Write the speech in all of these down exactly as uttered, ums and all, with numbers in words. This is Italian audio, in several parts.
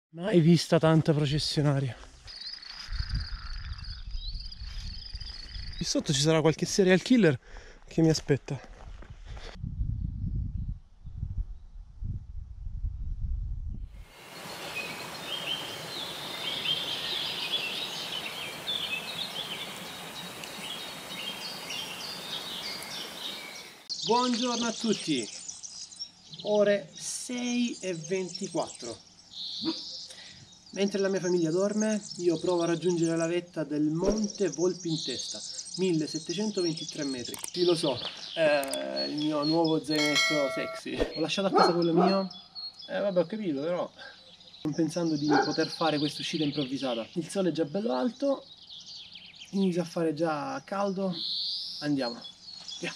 Mai vista tanta processionaria. Qui sotto ci sarà qualche serial killer che mi aspetta. Buongiorno a tutti. Ore sei e ventiquattro. Mentre la mia famiglia dorme, io provo a raggiungere la vetta del Monte Volpi in Testa, millesettecentoventitré metri. Sì, lo so, è il mio nuovo zainetto sexy. Ho lasciato a casa quello mio. Eh vabbè, ho capito, però sto pensando di poter fare questa uscita improvvisata. Il sole è già bello alto, inizia a fare già caldo. Andiamo, via.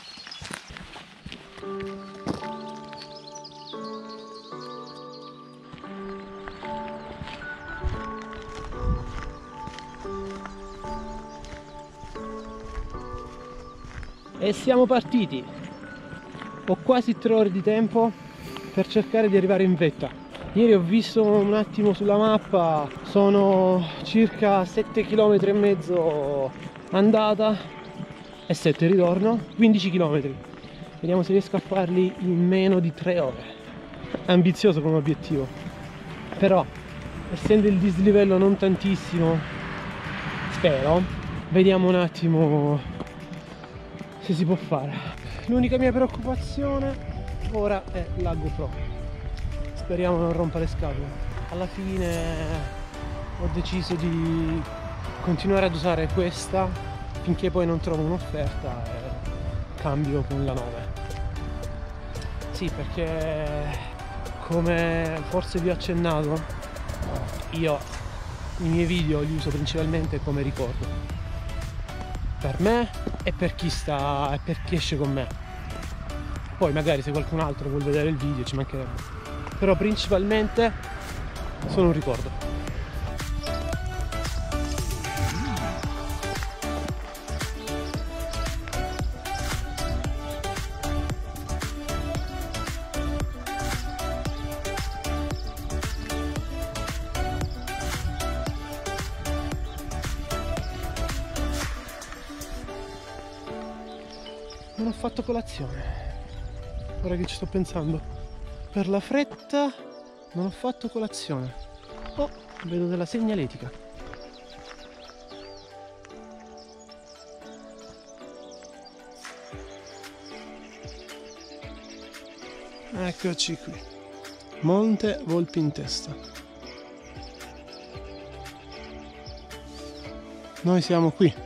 E siamo partiti. Ho quasi tre ore di tempo per cercare di arrivare in vetta. Ieri ho visto un attimo sulla mappa, sono circa sette chilometri e mezzo andata e sette ritorno, quindici chilometri. Vediamo se riesco a farli in meno di tre ore. È ambizioso come obiettivo, però essendo il dislivello non tantissimo, spero, vediamo un attimo se si può fare. L'unica mia preoccupazione ora è la GoPro. Speriamo non rompa le scatole. Alla fine ho deciso di continuare ad usare questa finché poi non trovo un'offerta e cambio con la nove. Sì, perché come forse vi ho accennato, io i miei video li uso principalmente come ricordo. Per me e per chi sta e per chi esce con me. Poi magari se qualcun altro vuole vedere il video ci mancherebbe. Però principalmente sono un ricordo. Non ho fatto colazione, ora che ci sto pensando. Per la fretta non ho fatto colazione. Oh, vedo della segnaletica. Eccoci qui. Monte Volpi in Testa. Noi siamo qui.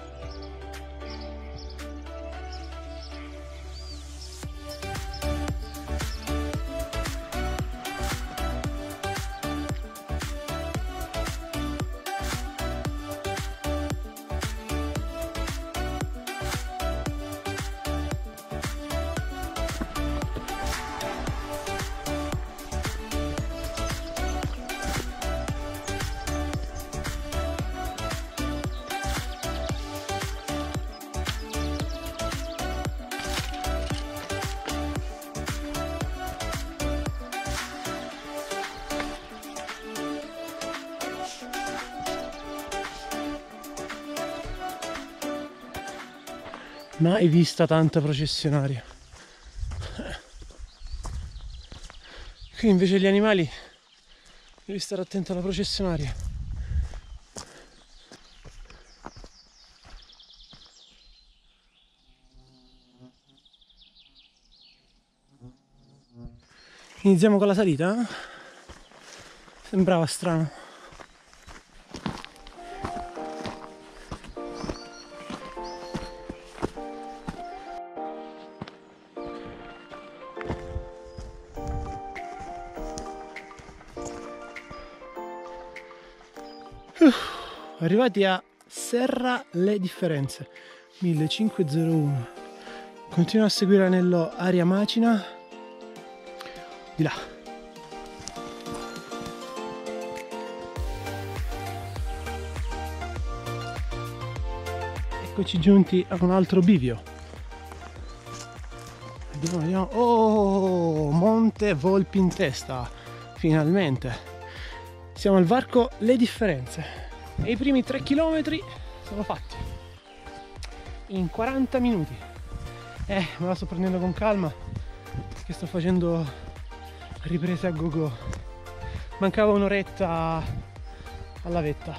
Mai vista tanta processionaria. Qui invece gli animali devi stare attento alla processionaria. Iniziamo con la salita, eh? Sembrava strano. Uh, arrivati a Serra Le Differenze millecinquecentouno. Continua a seguire l'anello Aria Macina di là. Eccoci giunti a un altro bivio. Vediamo, vediamo. Oh, Monte Volpi in Testa, finalmente. Siamo al varco Le Differenze e i primi tre chilometri sono fatti in quaranta minuti. Eh, me la sto prendendo con calma, che sto facendo riprese a go-go. Mancava un'oretta alla vetta.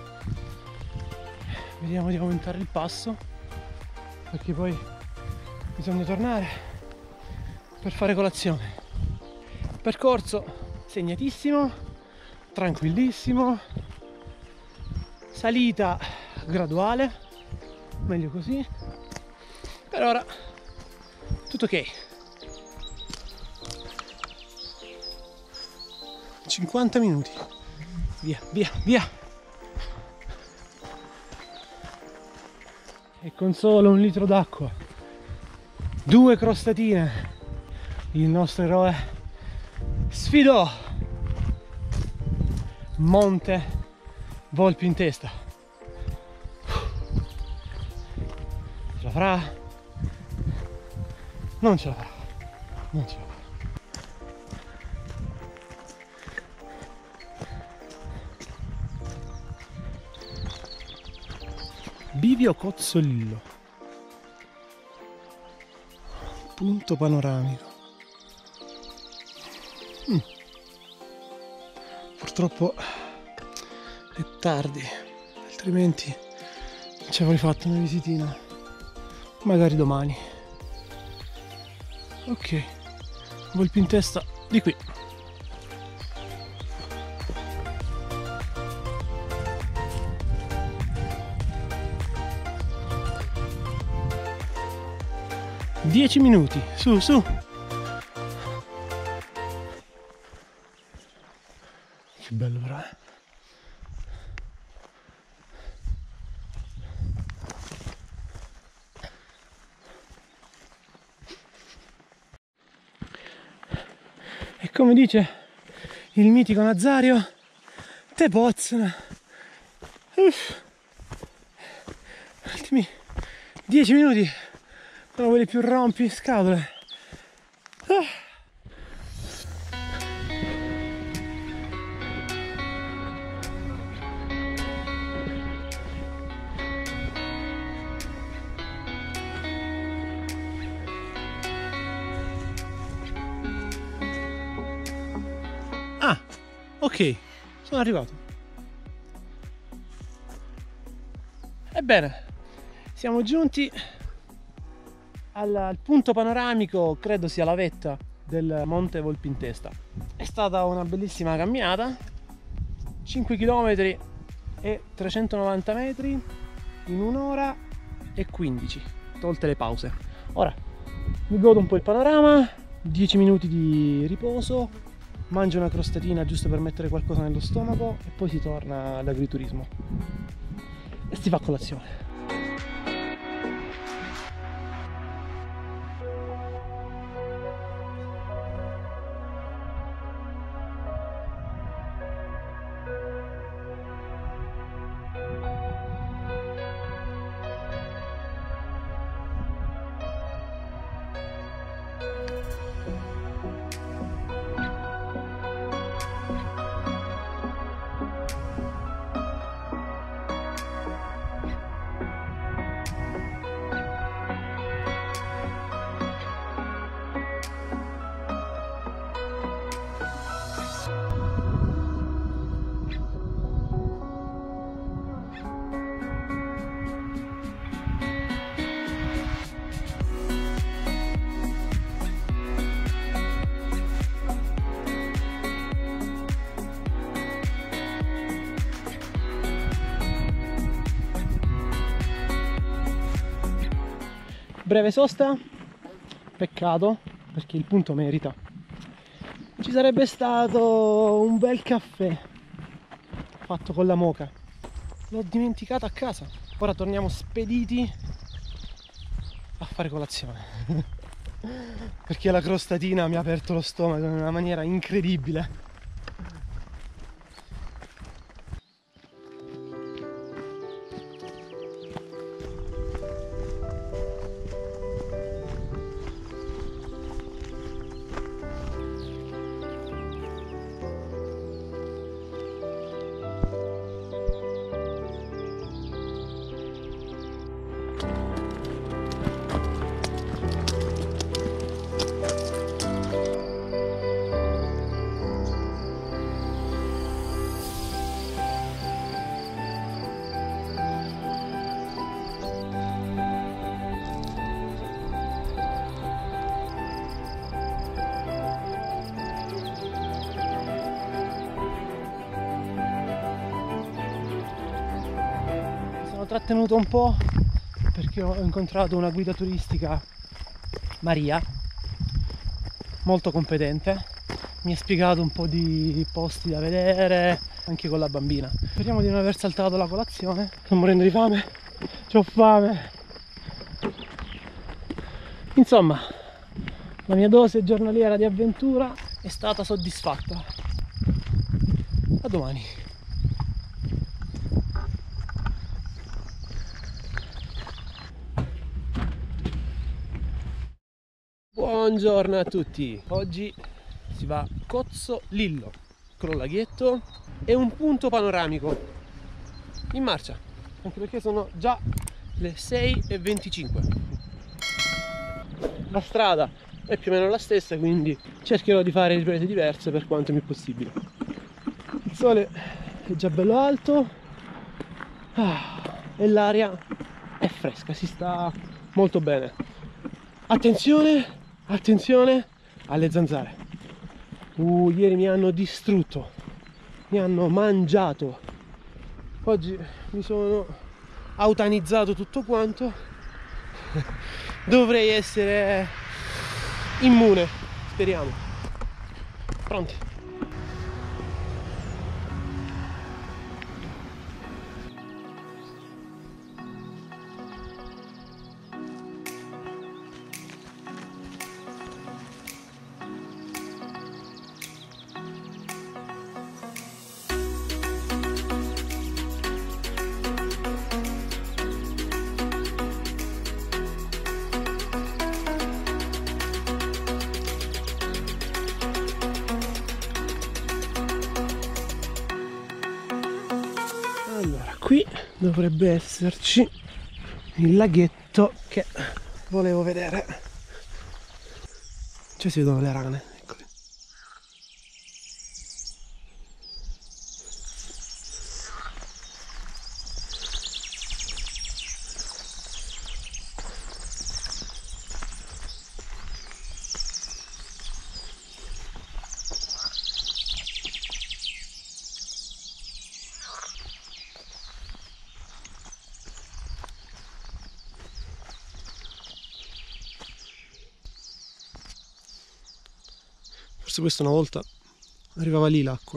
Vediamo di aumentare il passo, perché poi bisogna tornare per fare colazione. Percorso segnatissimo, tranquillissimo, salita graduale, meglio così. Per ora tutto ok. cinquanta minuti. Via, via, via. E con solo un litro d'acqua, due crostatine, il nostro eroe sfidò Monte Volpi in testa. Ce la farà? Non ce la farà. Non ce la farà. Bivio Cozzolillo, punto panoramico. Mm. Purtroppo è tardi, altrimenti ci avrei fatto una visitina, magari domani. Ok, Volpi in testa di qui. dieci minuti, su, su. Che bello però, eh? E come dice il mitico Nazario, te pozzano. Uff. Ultimi dieci minuti sono quelli più rompi scatole. Ah. Ah, ok, sono arrivato. Ebbene, siamo giunti al, al punto panoramico, credo sia la vetta del Monte Volpi in testa. È stata una bellissima camminata, cinque chilometri e trecentonovanta metri in un'ora e quindici, tolte le pause. Ora mi godo un po' il panorama, dieci minuti di riposo, mangio una crostatina giusto per mettere qualcosa nello stomaco e poi si torna all'agriturismo e si fa colazione. Breve sosta, peccato perché il punto merita. Ci sarebbe stato un bel caffè fatto con la moka, l'ho dimenticato a casa. Ora torniamo spediti a fare colazione perché la crostatina mi ha aperto lo stomaco in una maniera incredibile. trattenuto un po' perché ho incontrato una guida turistica, Maria, molto competente. Mi ha spiegato un po' di posti da vedere anche con la bambina. Speriamo di non aver saltato la colazione. Sto morendo di fame, c'ho fame. Insomma, la mia dose giornaliera di avventura è stata soddisfatta. A domani. Buongiorno a tutti. Oggi si va a Cozzo Lillo con un laghetto e un punto panoramico in marcia, anche perché sono già le sei e venticinque. La strada è più o meno la stessa, quindi cercherò di fare riprese diverse per quanto mi è possibile. Il sole è già bello alto ah, e l'aria è fresca, si sta molto bene. Attenzione, attenzione alle zanzare. Uh, ieri mi hanno distrutto, mi hanno mangiato. Oggi mi sono autanizzato tutto quanto. Dovrei essere immune, speriamo. Pronti? Allora, qui dovrebbe esserci il laghetto che volevo vedere. Cioè si vedono le rane, eccole. Forse questa una volta arrivava lì l'acqua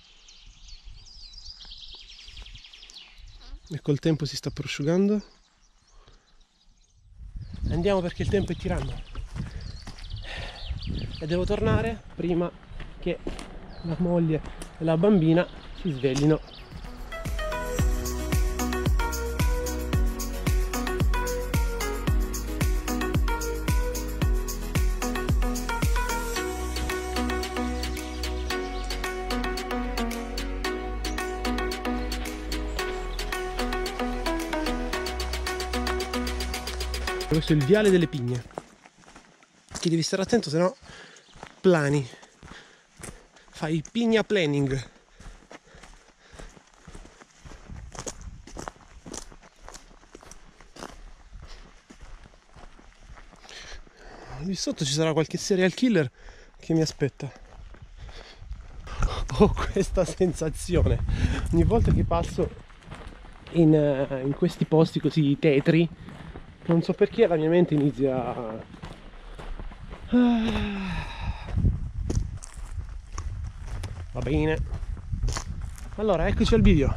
e col tempo si sta prosciugando. Andiamo perché il tempo è tiranno e devo tornare prima che la moglie e la bambina si sveglino. Questo è il viale delle pigne, che devi stare attento, se no plani, fai pigna planning. Lì sotto ci sarà qualche serial killer che mi aspetta. Ho questa sensazione ogni volta che passo in, in questi posti così tetri. Non so perché la mia mente inizia a... Va bene. Allora, eccoci al video.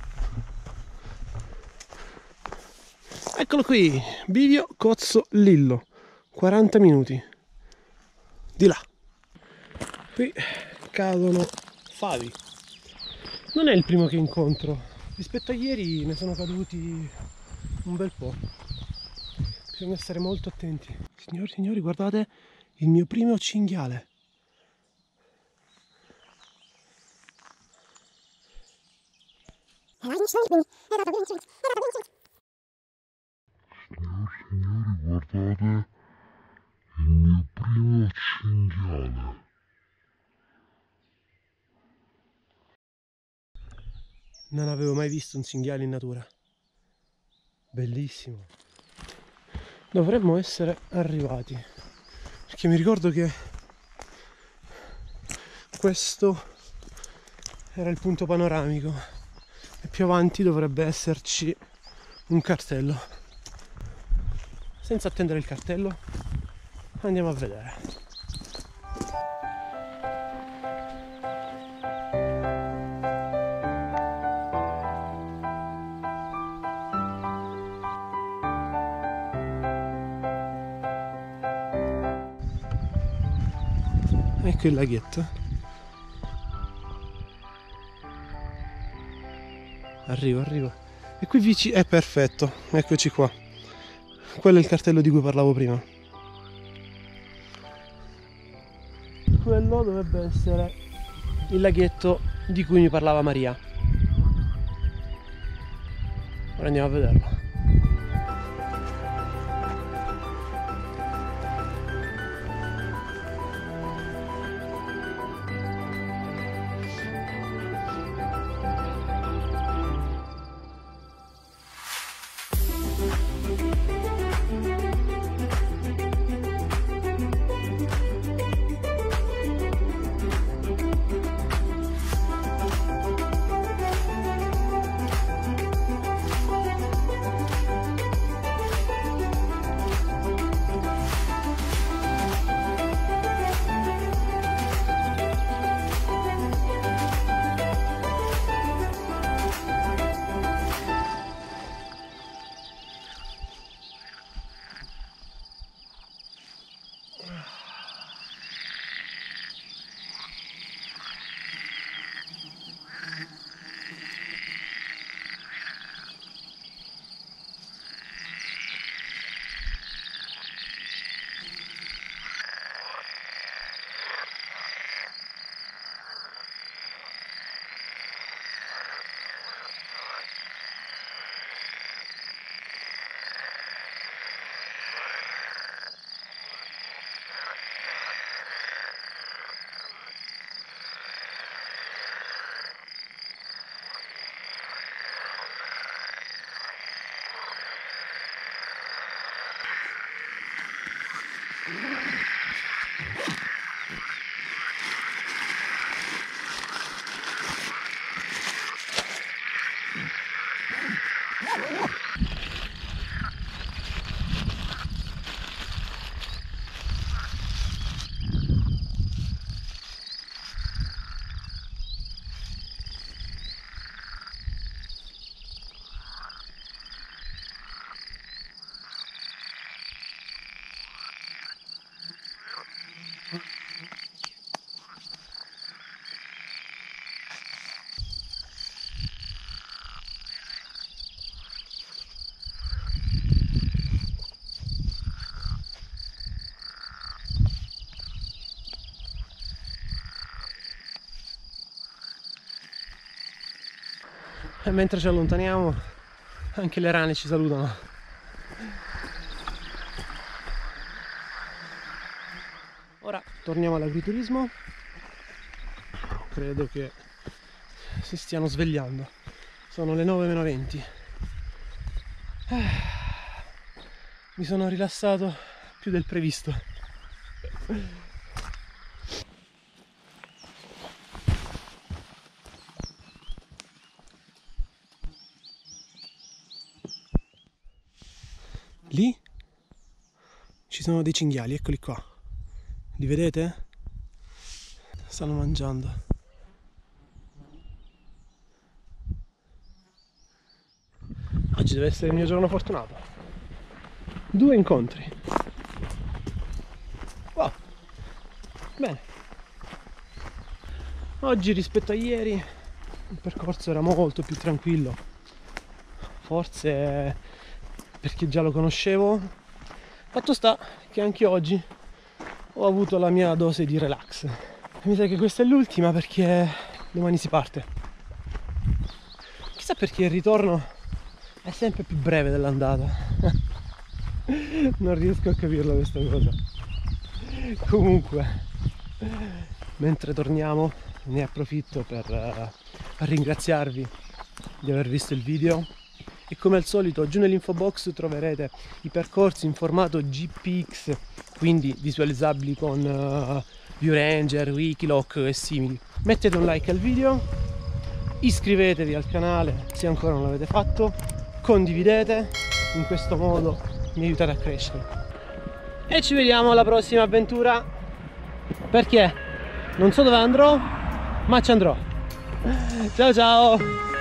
Eccolo qui, bivio Cozzo Lillo, quaranta minuti. Di là. Qui cadono favi. Non è il primo che incontro. Rispetto a ieri ne sono caduti un bel po'. Bisogna stare molto attenti. Signori e signori, guardate il mio primo cinghiale. Signori e signori, guardate il mio primo cinghiale. Non avevo mai visto un cinghiale in natura. Bellissimo. Dovremmo essere arrivati, perché mi ricordo che questo era il punto panoramico e più avanti dovrebbe esserci un cartello. Senza attendere il cartello andiamo a vedere. Ecco il laghetto. Arrivo, arrivo. E qui vicino è perfetto, eccoci qua. Quello è il cartello di cui parlavo prima. Quello dovrebbe essere il laghetto di cui mi parlava Maria. Ora andiamo a vederlo. E mentre ci allontaniamo anche le rane ci salutano. Ora torniamo all'agriturismo. Credo che si stiano svegliando. Sono le nove meno venti. Mi sono rilassato più del previsto. Lì ci sono dei cinghiali, eccoli qua. Li vedete? Stanno mangiando. Oggi deve essere il mio giorno fortunato. Due incontri. Wow. Bene. Oggi rispetto a ieri il percorso era molto più tranquillo. Forse perché già lo conoscevo. Fatto sta che anche oggi ho avuto la mia dose di relax. Mi sa che questa è l'ultima perché domani si parte. Chissà perché il ritorno è sempre più breve dell'andata. Non riesco a capirlo questa cosa. Comunque, mentre torniamo ne approfitto per uh, ringraziarvi di aver visto il video. E come al solito giù nell'info box troverete i percorsi in formato G P X, quindi visualizzabili con uh, ViewRanger, Wikiloc e simili. Mettete un like al video, iscrivetevi al canale se ancora non l'avete fatto, condividete, in questo modo mi aiutate a crescere. E ci vediamo alla prossima avventura, perché non so dove andrò, ma ci andrò. Ciao ciao!